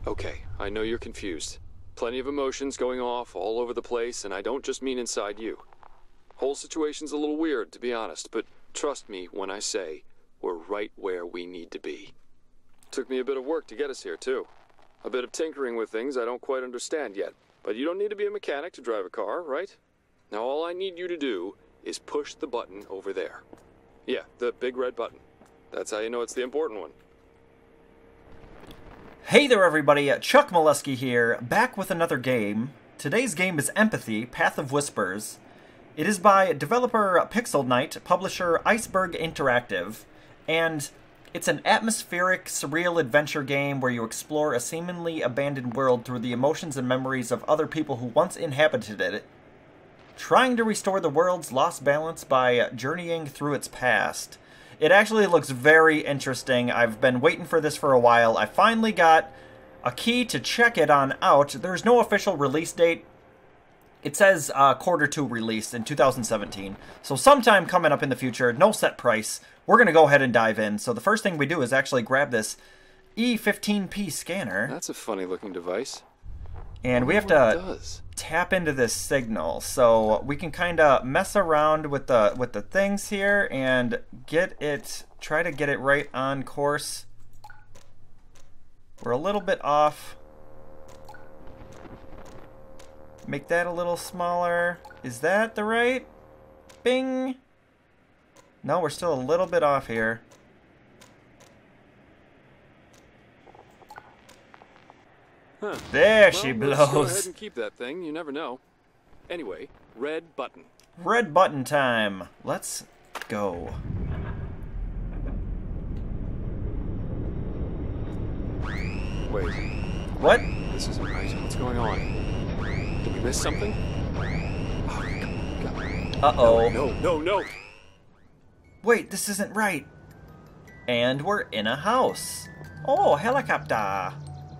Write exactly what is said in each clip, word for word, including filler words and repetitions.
Okay, I know you're confused. Plenty of emotions going off all over the place, and I don't just mean inside you. Whole situation's a little weird, to be honest, but trust me when I say we're right where we need to be. Took me a bit of work to get us here, too. A bit of tinkering with things I don't quite understand yet. But you don't need to be a mechanic to drive a car, right? Now all I need you to do is push the button over there. Yeah, the big red button. That's how you know it's the important one. Hey there everybody, Chuck Molesky here, back with another game. Today's game is Empathy, Path of Whispers. It is by developer Pixel Knight, publisher Iceberg Interactive, and it's an atmospheric, surreal adventure game where you explore a seemingly abandoned world through the emotions and memories of other people who once inhabited it, trying to restore the world's lost balance by journeying through its past. It actually looks very interesting. I've been waiting for this for a while. I finally got a key to check it on out. There's no official release date. It says uh, quarter two release in two thousand seventeen. So sometime coming up in the future, no set price. We're going to go ahead and dive in. So the first thing we do is actually grab this E fifteen P scanner. That's a funny looking device. And we have to tap into this signal, so we can kind of mess around with the with the things here and get it, try to get it right on course. We're a little bit off. Make that a little smaller. Is that the right? Bing. No, we're still a little bit off here. Huh. There well, she let's go blows. ahead and keep that thing. You never know. Anyway, red button. Red button time. Let's go. Wait. What? This isn't right. What's going on? Did we miss something? Oh, come on, come on. Uh-oh. No, no, no. Wait, this isn't right. And we're in a house. Oh, helicopter.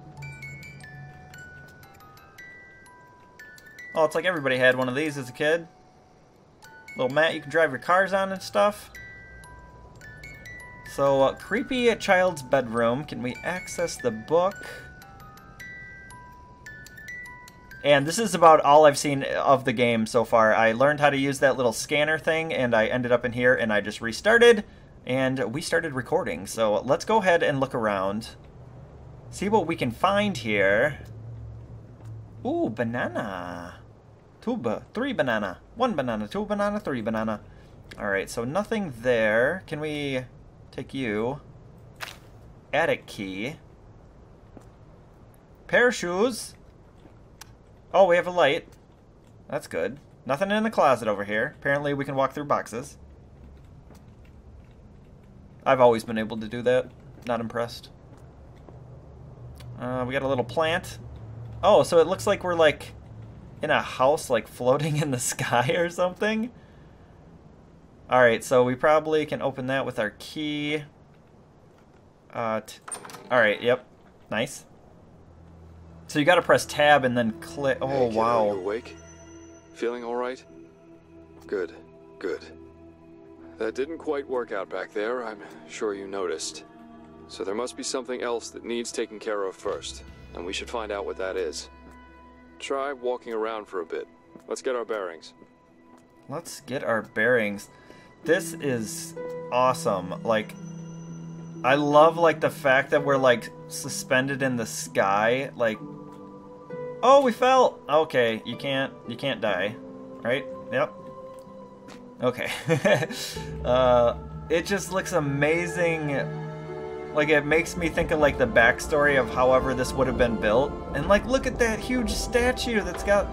Oh, it's like everybody had one of these as a kid. Little mat you can drive your cars on and stuff. So, uh, creepy child's bedroom. Can we access the book? And this is about all I've seen of the game so far. I learned how to use that little scanner thing, and I ended up in here, and I just restarted, and we started recording. So let's go ahead and look around. See what we can find here. Ooh, banana. Two, ba three banana. One banana, two banana, three banana. Alright, so nothing there. Can we take you? Attic key. Pair of shoes. Oh, we have a light. That's good. Nothing in the closet over here. Apparently we can walk through boxes. I've always been able to do that. Not impressed. Uh, we got a little plant. Oh, so it looks like we're like in a house, like floating in the sky or something. Alright, so we probably can open that with our key. Uh, t Alright, yep. Nice. So you gotta press tab and then click. Oh, hey, kiddo, wow. You awake? Feeling all right? Good, good. That didn't quite work out back there, I'm sure you noticed. So there must be something else that needs taken care of first, and we should find out what that is. Try walking around for a bit. Let's get our bearings. Let's get our bearings. This is awesome. Like, I love, like, the fact that we're, like, suspended in the sky. Like, oh, we fell. Okay, you can't, you can't die, right? Yep. Okay. uh, it just looks amazing. Like, it makes me think of, like, the backstory of however this would have been built. And, like, look at that huge statue that's got...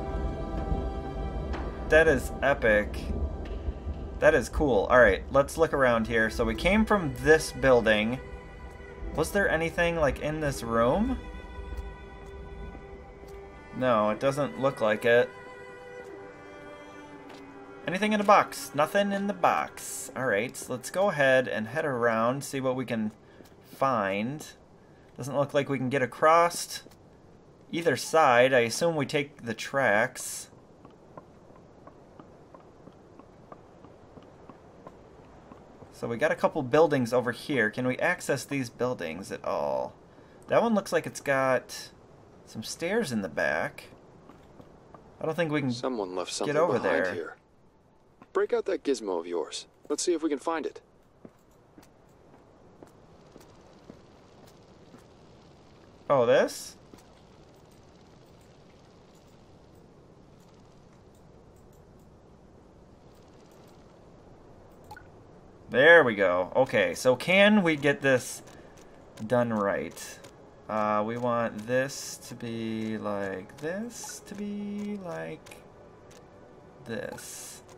That is epic. That is cool. Alright, let's look around here. So we came from this building. Was there anything, like, in this room? No, it doesn't look like it. Anything in the box? Nothing in the box. Alright, so let's go ahead and head around, see what we can find. Doesn't look like we can get across either side. I assume we take the tracks. So we got a couple buildings over here. Can we access these buildings at all? That one looks like it's got Some stairs in the back. I don't think we can Someone left something get over behind there. here. Break out that gizmo of yours. Let's see if we can find it. Oh, this? There we go. Okay, so can we get this done right? Uh, we want this to be like this, to be like this.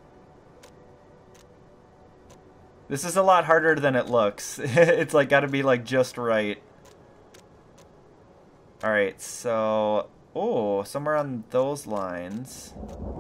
This is a lot harder than it looks. It's like gotta be like just right. Alright, so... Oh, somewhere on those lines.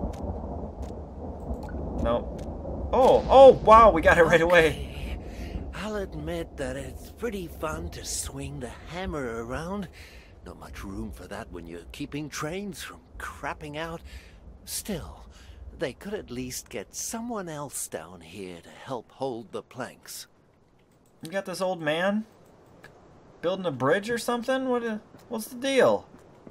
Nope. Oh, oh, wow, we got it right away. Okay. I'll admit that it's pretty fun to swing the hammer around. Not much room for that when you're keeping trains from crapping out. Still, they could at least get someone else down here to help hold the planks. You got this old man building a bridge or something? What? A, what's the deal?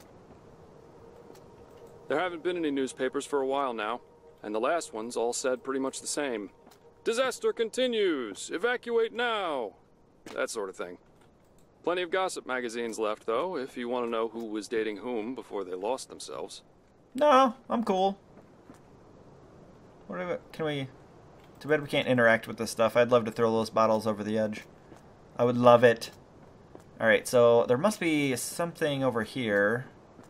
There haven't been any newspapers for a while now, and the last ones all said pretty much the same. Disaster continues! Evacuate now! That sort of thing. Plenty of gossip magazines left, though, if you want to know who was dating whom before they lost themselves. No, I'm cool. What do we, can we... Too bad we can't interact with this stuff. I'd love to throw those bottles over the edge. I would love it. Alright, so there must be something over here.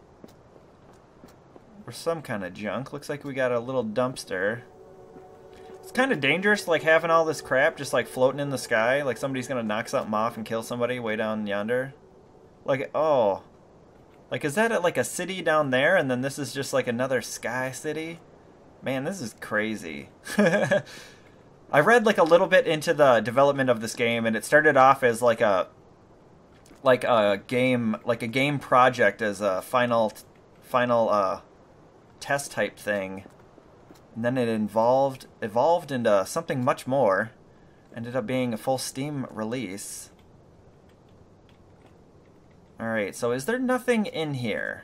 Or some kind of junk. Looks like we got a little dumpster. It's kind of dangerous, like, having all this crap just, like, floating in the sky. Like, somebody's gonna knock something off and kill somebody way down yonder. Like, oh. Like, is that, like, a city down there, and then this is just, like, another sky city? Man, this is crazy. I read, like, a little bit into the development of this game, and it started off as, like, a... Like a game... Like a game project as a final... Final, uh... test type thing. And then it involved evolved into something much more. Ended up being a full Steam release. Alright, so is there nothing in here?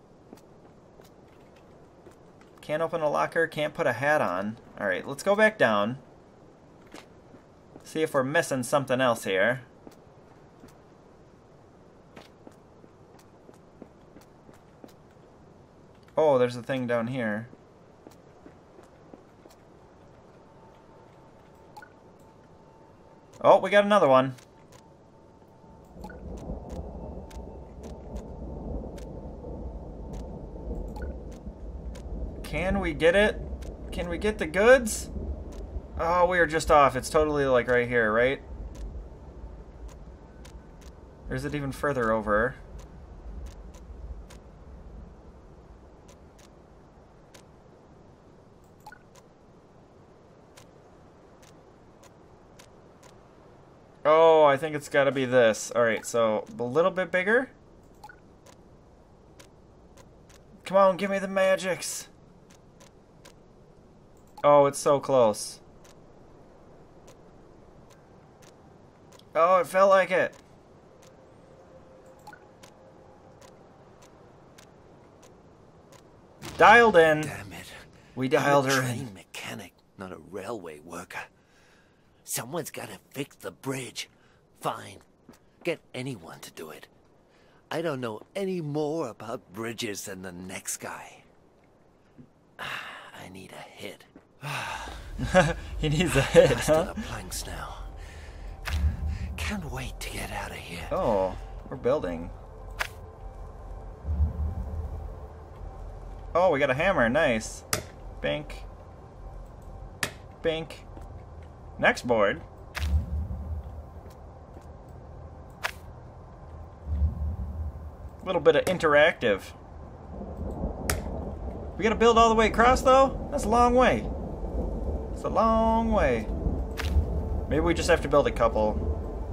Can't open a locker, can't put a hat on. Alright, let's go back down. See if we're missing something else here. Oh, there's a thing down here. Oh, we got another one. Can we get it? Can we get the goods? Oh, we are just off. It's totally like right here, right? Or is it even further over? Oh, I think it's got to be this. Alright, so a little bit bigger. Come on, give me the magics. Oh, it's so close. Oh, it felt like it. Dialed in. Damn it. We dialed I'm a her train in. mechanic, not a railway worker. Someone's got to fix the bridge. Fine. Get anyone to do it. I don't know any more about bridges than the next guy. I need a hit. He needs a hit, Pass huh? to the planks now. Can't wait to get out of here. Oh, we're building. Oh, we got a hammer. Nice. Bink. Bink. Next board. A little bit of interactive. We gotta build all the way across, though? That's a long way. It's a long way. Maybe we just have to build a couple.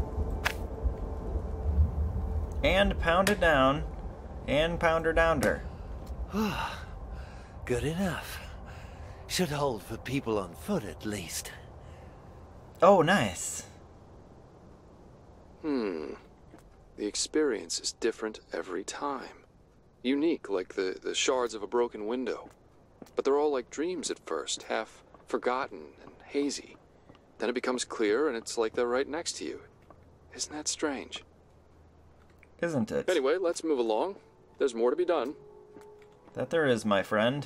And pound it down. And pound her downer. Good enough. Should hold for people on foot at least. Oh, nice. Hmm. The experience is different every time. Unique, like the, the shards of a broken window. But they're all like dreams at first, half forgotten and hazy. Then it becomes clear and it's like they're right next to you. Isn't that strange? Isn't it? Anyway, let's move along. There's more to be done. That there is, my friend.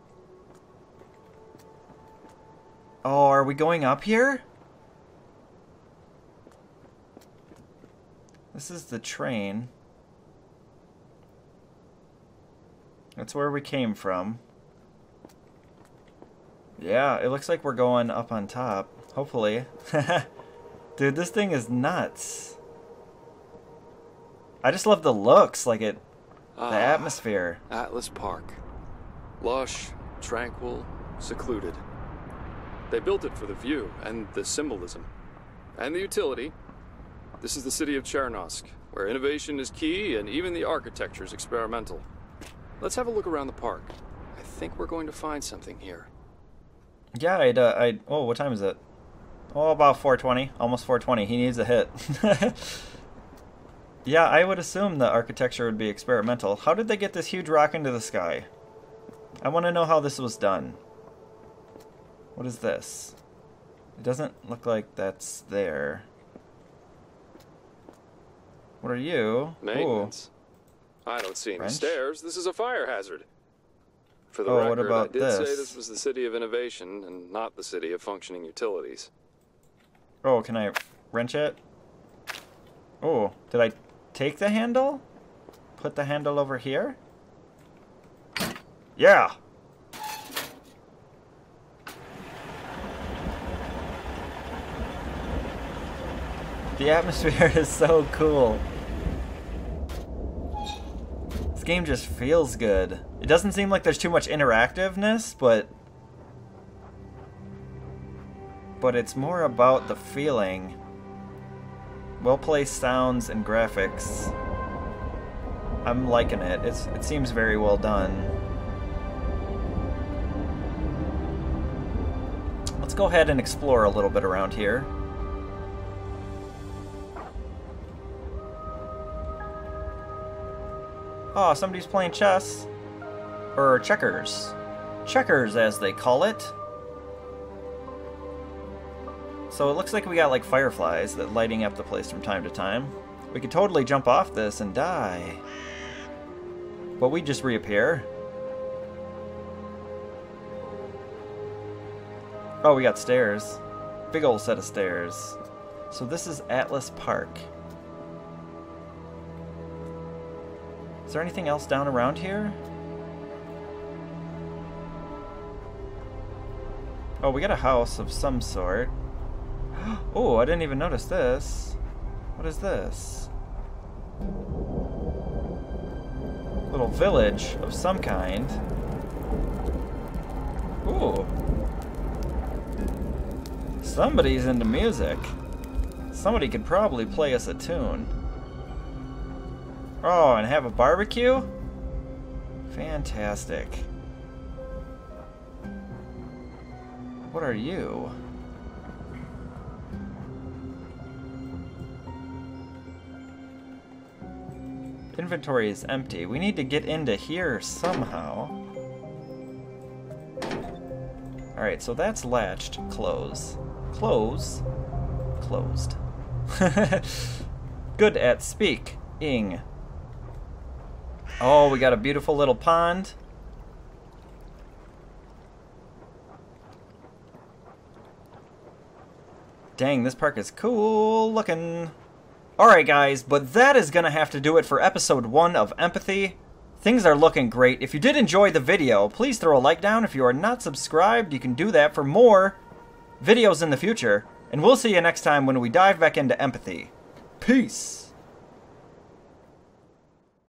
Oh, are we going up here? This is the train. That's where we came from. Yeah, it looks like we're going up on top. Hopefully. Dude, this thing is nuts. I just love the looks, like it, Ah, the atmosphere. Atlas Park. Lush, tranquil, secluded. They built it for the view and the symbolism. And the utility. This is the city of Chernosk, where innovation is key and even the architecture is experimental. Let's have a look around the park. I think we're going to find something here. Yeah, I'd, uh, I'd, oh, what time is it? Oh, about four twenty, almost four twenty. He needs a hit. Yeah, I would assume the architecture would be experimental. How did they get this huge rock into the sky? I want to know how this was done. What is this? It doesn't look like that's there. What are you? Maintenance. Ooh. I don't see any Wrench? stairs. This is a fire hazard. For the Oh, record, what about I did this? say this was the city of innovation and not the city of functioning utilities. Oh, can I wrench it? Oh, did I take the handle? Put the handle over here? Yeah! The atmosphere is so cool. This game just feels good. It doesn't seem like there's too much interactiveness, but... But it's more about the feeling. Well-placed sounds and graphics. I'm liking it. It's, it seems very well done. Let's go ahead and explore a little bit around here. Oh, somebody's playing chess. Or checkers. Checkers, as they call it. So it looks like we got like fireflies that lighting up the place from time to time. We could totally jump off this and die. But we just reappear. Oh, we got stairs. Big old set of stairs. So this is Atlas Park. Is there anything else down around here? Oh, we got a house of some sort. Oh, I didn't even notice this. What is this? Little village of some kind. Ooh. Somebody's into music. Somebody could probably play us a tune. Oh, and have a barbecue? Fantastic. What are you? Inventory is empty. We need to get into here somehow. Alright, so that's latched. Close. Close. Closed. Good at speak-ing. Oh, we got a beautiful little pond. Dang, this park is cool looking. Alright guys, but that is going to have to do it for episode one of Empathy. Things are looking great. If you did enjoy the video, please throw a like down. If you are not subscribed, you can do that for more videos in the future. And we'll see you next time when we dive back into Empathy. Peace!